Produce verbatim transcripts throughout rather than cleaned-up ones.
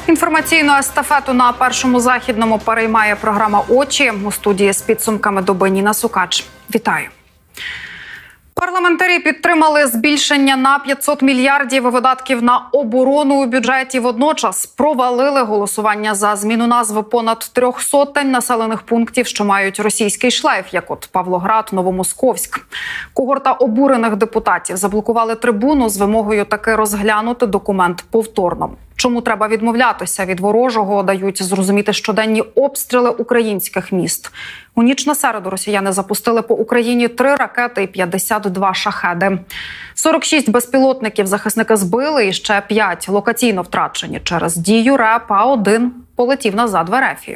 Інформаційну естафету на Першому Західному переймає програма «Очі». У студії з підсумками доби Ніна Сукач. Вітаю. Парламентарі підтримали збільшення на п'ятсот мільярдів видатків на оборону у бюджеті. Водночас провалили голосування за зміну назви понад трьох сотень населених пунктів, що мають російський шлейф, як от Павлоград, Новомосковськ. Когорта обурених депутатів заблокували трибуну з вимогою таки розглянути документ повторно. Чому треба відмовлятися від ворожого, дають зрозуміти щоденні обстріли українських міст. У ніч на середу росіяни запустили по Україні три ракети і п'ятдесят два шахеди. сорок шість безпілотників захисники збили і ще п'ять локаційно втрачені через дію РЕП, а один полетів назад в Ерефію.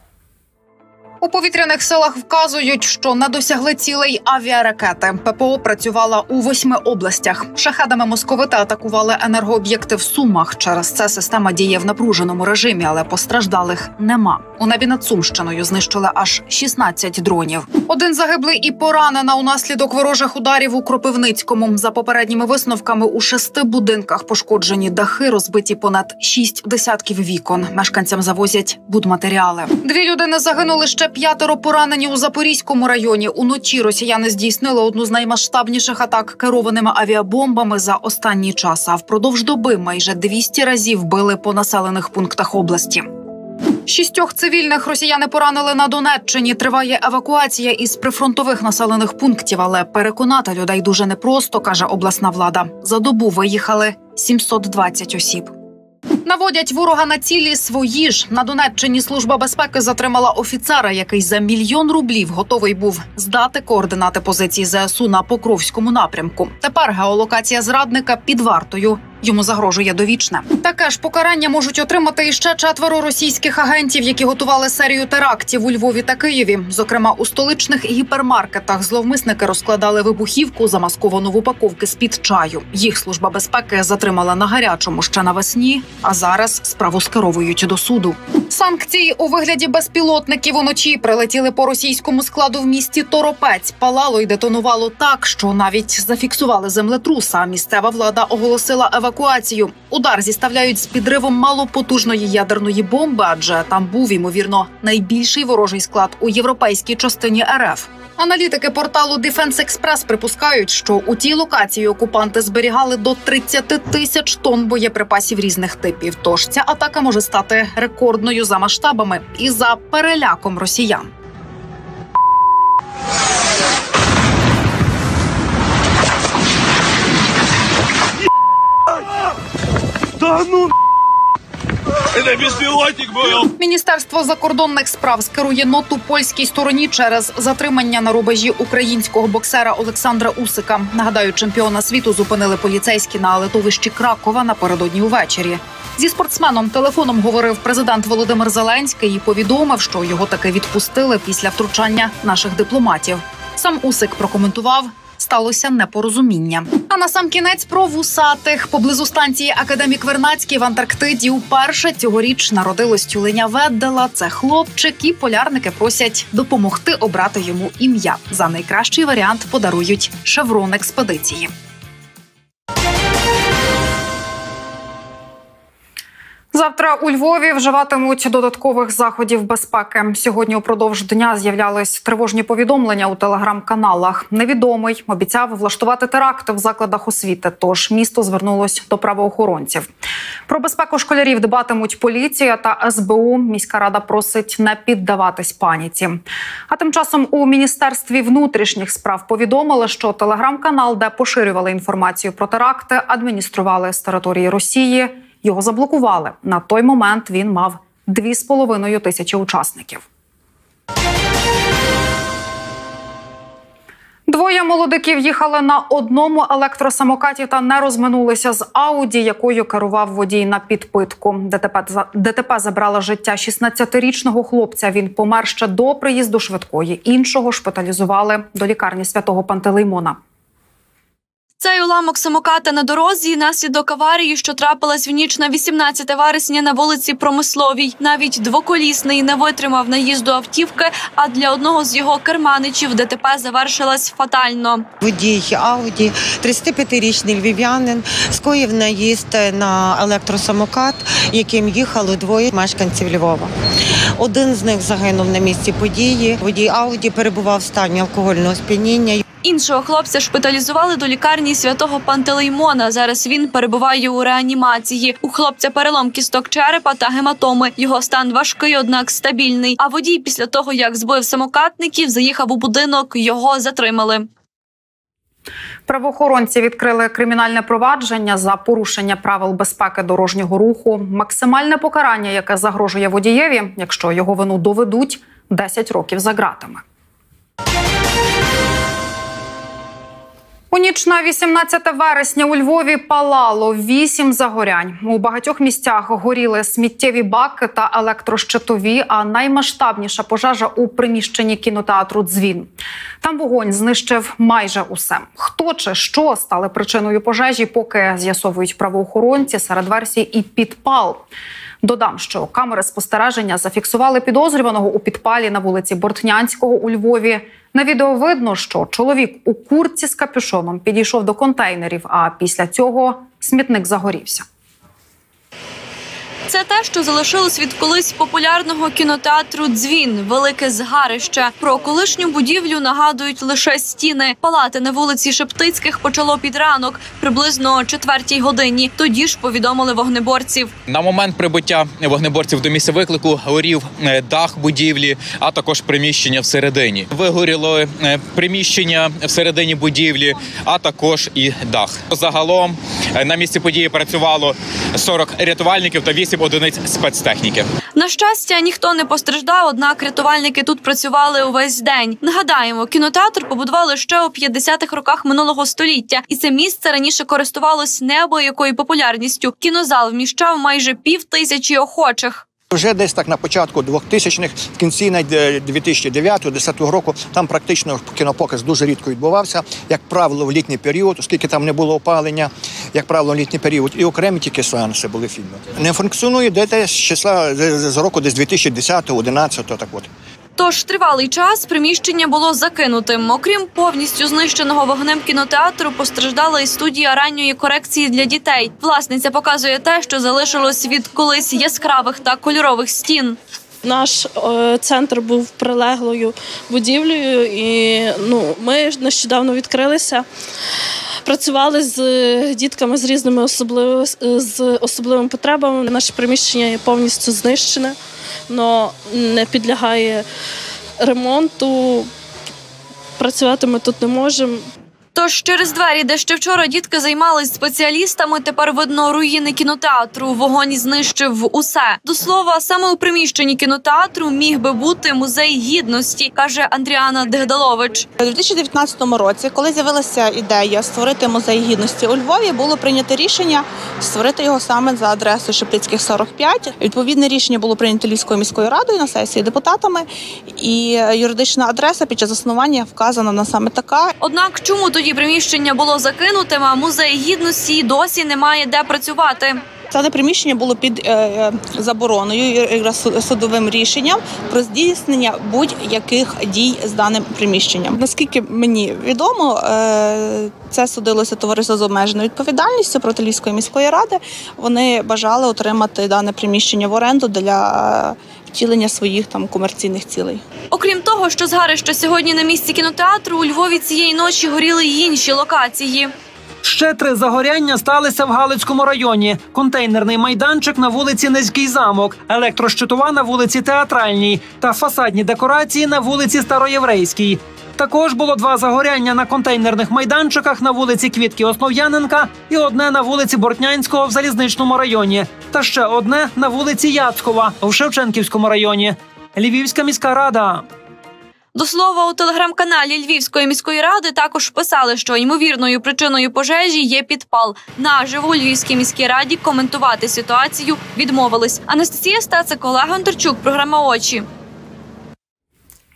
У повітряних силах вказують, що не досягли цілей авіаракети. ППО працювала у восьми областях. Шахедами московити атакували енергооб'єкти в Сумах. Через це система діє в напруженому режимі, але постраждалих нема. У небі над Сумщиною знищили аж шістнадцять дронів. Один загиблий і поранена унаслідок ворожих ударів у Кропивницькому. За попередніми висновками, у шести будинках пошкоджені дахи, розбиті понад шість десятків вікон. Мешканцям завозять будматеріали. Дві людини загинули, ще п'ятеро поранені у Запорізькому районі. Уночі росіяни здійснили одну з наймасштабніших атак керованими авіабомбами за останній час. А впродовж доби майже двісті разів били по населених пунктах області. Шістьох цивільних росіяни поранили на Донеччині. Триває евакуація із прифронтових населених пунктів, але переконати людей дуже непросто, каже обласна влада. За добу виїхали сімсот двадцять осіб. Наводять ворога на цілі свої ж. На Донеччині Служба безпеки затримала офіцера, який за мільйон рублів готовий був здати координати позицій ЗСУ на Покровському напрямку. Тепер геолокація зрадника під вартою. Йому загрожує довічне. Таке ж покарання можуть отримати іще четверо російських агентів, які готували серію терактів у Львові та Києві. Зокрема, у столичних гіпермаркетах зловмисники розкладали вибухівку, замасковану в упаковки з-під чаю. Їх Служба безпеки затримала на гарячому ще навесні, а зараз справу скеровують до суду. Санкції у вигляді безпілотників уночі прилетіли по російському складу в місті Торопець. Палало й детонувало так, що навіть зафіксували землетруса, а місцева влада оголосила евакуацію. Евакуацію. Удар зіставляють з підривом малопотужної ядерної бомби, адже там був, ймовірно, найбільший ворожий склад у європейській частині РФ. Аналітики порталу Defense Express припускають, що у тій локації окупанти зберігали до тридцяти тисяч тонн боєприпасів різних типів. Тож ця атака може стати рекордною за масштабами і за переляком росіян. Да ну це безпілотник був. Міністерство закордонних справ скерує ноту польській стороні через затримання на рубежі українського боксера Олександра Усика. Нагадаю, чемпіона світу зупинили поліцейські на литовищі Кракова напередодні увечері. Зі спортсменом телефоном говорив президент Володимир Зеленський і повідомив, що його таки відпустили після втручання наших дипломатів. Сам Усик прокоментував: сталося непорозуміння. А насамкінець про вусатих. Поблизу станції Академік Вернадський в Антарктиді уперше цьогоріч народилось тюленя Веддела. Це хлопчик, і полярники просять допомогти обрати йому ім'я. За найкращий варіант подарують шеврон експедиції. Завтра у Львові вживатимуть додаткових заходів безпеки. Сьогодні упродовж дня з'являлись тривожні повідомлення у телеграм-каналах. Невідомий обіцяв влаштувати теракти в закладах освіти, тож місто звернулось до правоохоронців. Про безпеку школярів дбатимуть поліція та ес бе у. Міська рада просить не піддаватись паніці. А тим часом у Міністерстві внутрішніх справ повідомили, що телеграм-канал, де поширювали інформацію про теракти, адміністрували з території Росії. Його заблокували. На той момент він мав дві з половиною тисячі учасників. Двоє молодиків їхали на одному електросамокаті та не розминулися з Ауді, якою керував водій на підпитку. ДТП, ДТП забрало життя шістнадцятирічного хлопця. Він помер ще до приїзду швидкої. Іншого шпиталізували до лікарні Святого Пантелеймона. Цей уламок самоката на дорозі – наслідок аварії, що трапилась в ніч на вісімнадцяте вересня на вулиці Промисловій. Навіть двоколісний не витримав наїзду автівки, а для одного з його керманичів ДТП завершилась фатально. Водій Ауді, тридцятип'ятирічний львів'янин, скоїв наїзд на електросамокат, яким їхали двоє мешканців Львова. Один з них загинув на місці події. Водій Ауді перебував в стані алкогольного сп'яніння. Іншого хлопця шпиталізували до лікарні Святого Пантелеймона. Зараз він перебуває у реанімації. У хлопця перелом кісток черепа та гематоми. Його стан важкий, однак стабільний. А водій після того, як збив самокатників, заїхав у будинок, його затримали. Правоохоронці відкрили кримінальне провадження за порушення правил безпеки дорожнього руху. Максимальне покарання, яке загрожує водієві, якщо його вину доведуть – десять років за ґратами. У ніч на вісімнадцяте вересня у Львові палало вісім загорянь. У багатьох місцях горіли сміттєві баки та електрощитові, а наймасштабніша пожежа у приміщенні кінотеатру «Дзвін». Там вогонь знищив майже усе. Хто чи що стали причиною пожежі, поки з'ясовують правоохоронці. Серед версій і підпал. Додам, що камери спостереження зафіксували підозрюваного у підпалі на вулиці Бортнянського у Львові. На відео видно, що чоловік у куртці з капюшоном підійшов до контейнерів, а після цього смітник загорівся. Це те, що залишилось від колись популярного кінотеатру «Дзвін» – велике згарище. Про колишню будівлю нагадують лише стіни. Палати на вулиці Шептицьких почало під ранок, приблизно о четвертій годині. Тоді ж повідомили вогнеборців. На момент прибуття вогнеборців до місця виклику горів дах будівлі, а також приміщення всередині. Вигоріло приміщення всередині будівлі, а також і дах. Загалом на місці події працювало сорок рятувальників та вісім одиниць спецтехніки. На щастя, ніхто не постраждав, однак рятувальники тут працювали увесь день. Нагадаємо, кінотеатр побудували ще у п'ятдесятих роках минулого століття. І це місце раніше користувалось неабиякою популярністю. Кінозал вміщав майже пів тисячі охочих. Вже десь так на початку двохтисячних, в кінці дві тисячі дев'ятого - дві тисячі десятого року, там практично кінопоказ дуже рідко відбувався, як правило, в літній період, оскільки там не було опалення, як правило, в літній період, і окремі тільки сеанси були фільми. Не функціонує десь з числа, з року десь дві тисячі десятого - одинадцятого, так от. Тож тривалий час приміщення було закинутим. Окрім повністю знищеного вогнем кінотеатру, постраждала і студія ранньої корекції для дітей. Власниця показує те, що залишилось від колись яскравих та кольорових стін. Наш е, центр був прилеглою будівлею, і ну, ми нещодавно відкрилися. Працювали з дітками з різними особливими, з особливими потребами. Наше приміщення є повністю знищене, але не підлягає ремонту. Працювати ми тут не можемо. Тож через двері, де ще вчора дітки займались спеціалістами, тепер видно руїни кінотеатру. Вогонь знищив усе. До слова, саме у приміщенні кінотеатру міг би бути музей гідності, каже Андріана Дегдалович. У дві тисячі дев'ятнадцятому році, коли з'явилася ідея створити музей гідності у Львові, було прийнято рішення створити його саме за адресою Шептицьких, сорок п'ять. Відповідне рішення було прийнято Львівською міською радою на сесії депутатами, і юридична адреса під час заснування вказана на саме така. Однак чому тоді приміщення було закинутим, а музей гідності досі немає де працювати? Це приміщення було під е, забороною, судовим рішенням про здійснення будь-яких дій з даним приміщенням. Наскільки мені відомо, е, це судилося товариство з обмеженою відповідальністю проти Львівської міської ради. Вони бажали отримати дане приміщення в оренду для втілення своїх там комерційних цілей. Окрім того, що згарище сьогодні на місці кінотеатру, у Львові цієї ночі горіли й інші локації. Ще три загоряння сталися в Галицькому районі. Контейнерний майданчик на вулиці Низький замок, електрощитова на вулиці Театральній та фасадні декорації на вулиці Староєврейській. Також було два загоряння на контейнерних майданчиках на вулиці Квітки Основ'яненка і одне на вулиці Бортнянського в Залізничному районі. Та ще одне на вулиці Яцкова в Шевченківському районі. Львівська міська рада. До слова, у телеграм-каналі Львівської міської ради також писали, що ймовірною причиною пожежі є підпал. Наживо у Львівській міській раді коментувати ситуацію відмовились. Анастасія Стецик, Олег Гонтарчук, програма «Очі».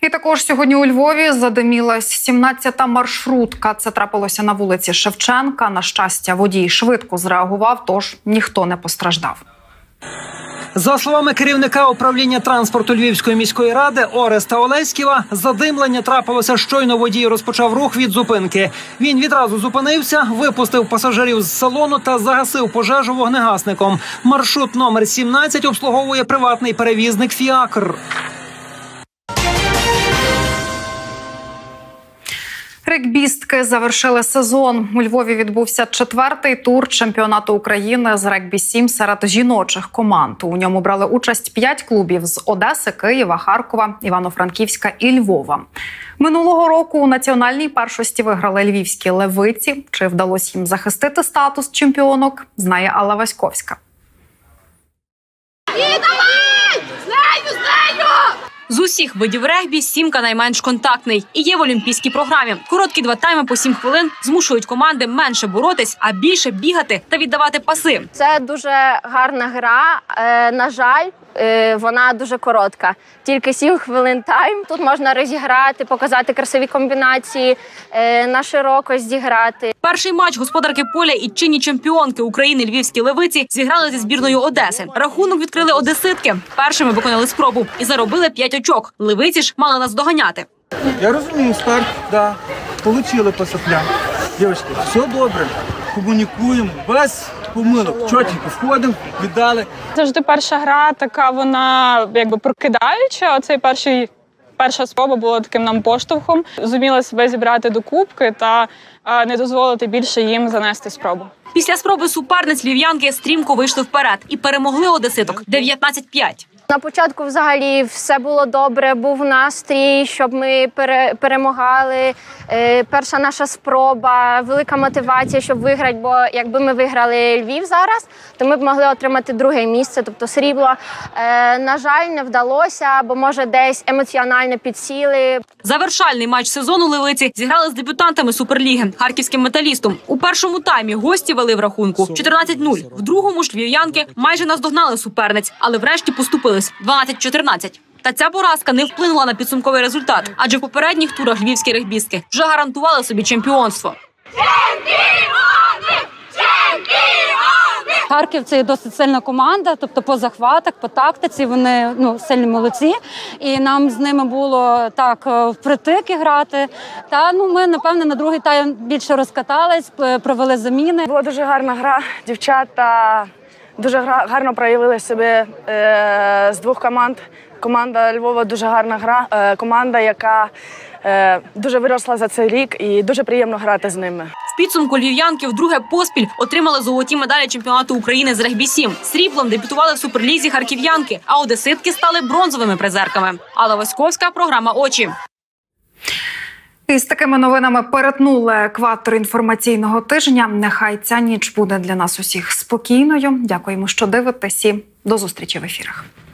І також сьогодні у Львові задимілась сімнадцята маршрутка. Це трапилося на вулиці Шевченка. На щастя, водій швидко зреагував, тож ніхто не постраждав. За словами керівника управління транспорту Львівської міської ради Ореста Олеськіва, задимлення трапилося щойно водій розпочав рух від зупинки. Він відразу зупинився, випустив пасажирів з салону та загасив пожежу вогнегасником. Маршрут номер сімнадцять обслуговує приватний перевізник «Фіакр». Регбістки завершили сезон. У Львові відбувся четвертий тур чемпіонату України з регбі-сім серед жіночих команд. У ньому брали участь п'ять клубів з Одеси, Києва, Харкова, Івано-Франківська і Львова. Минулого року у національній першості виграли львівські левиці. Чи вдалося їм захистити статус чемпіонок, знає Алла Васьковська. З усіх видів регбі сімка найменш контактний і є в олімпійській програмі. Короткі два тайми по сім хвилин змушують команди менше боротись, а більше бігати та віддавати паси. Це дуже гарна гра. Е, на жаль, е, вона дуже коротка. Тільки сім хвилин тайм. Тут можна розіграти, показати красиві комбінації, е, на широко зіграти. Перший матч господарки поля і чинні чемпіонки України львівські левиці зіграли зі збірною Одеси. Рахунок відкрили одеситки. Першими виконали спробу і заробили п'ять очок. Левиці ж мали нас доганяти. Я розумію, старт, да, получили по соплям. Дівчатки, все добре, комунікуємо, без помилок, чотенько входимо, віддали. Завжди перша гра така, вона якби прокидаюча. Оцей перший, перша спроба була таким нам поштовхом. Зуміла себе зібрати до кубки та а, не дозволити більше їм занести спробу. Після спроби суперниць львів'янки стрімко вийшли вперед і перемогли одеситок дев'ятнадцять п'ять. На початку взагалі все було добре, був настрій, щоб ми пере, перемагали. Е, перша наша спроба, велика мотивація, щоб виграти, бо якби ми виграли Львів зараз, то ми б могли отримати друге місце, тобто срібло. Е, на жаль, не вдалося, бо може десь емоціонально підсіли. Завершальний матч сезону левиці зіграли з дебютантами Суперліги – харківським металістом. У першому таймі гості вели в рахунку чотирнадцять нуль. В другому ж львів'янки майже наздогнали суперниць, але врешті поступили дванадцять чотирнадцять. Та ця поразка не вплинула на підсумковий результат, адже в попередніх турах львівські регбістки вже гарантували собі чемпіонство. Чемпіони! Чемпіони! Харків – це досить сильна команда, тобто по захватах, по тактиці вони ну, сильні молодці. І нам з ними було так впритик грати. Та ну, ми, напевне, на другий тайм більше розкатались, провели заміни. Була дуже гарна гра, дівчата дуже гарно проявили себе е, з двох команд. Команда Львова дуже гарна гра, е, команда, яка е, дуже виросла за цей рік і дуже приємно грати з ними. В підсумку львів'янки вдруге поспіль отримали золоті медалі чемпіонату України з регбі-сім. Сріблом дебютували в Суперлізі харків'янки, а одеситки стали бронзовими призерками. Алла Васьковська, програма «Очі». І з такими новинами перетнули екватор інформаційного тижня. Нехай ця ніч буде для нас усіх спокійною. Дякуємо, що дивитесь, і до зустрічі в ефірах.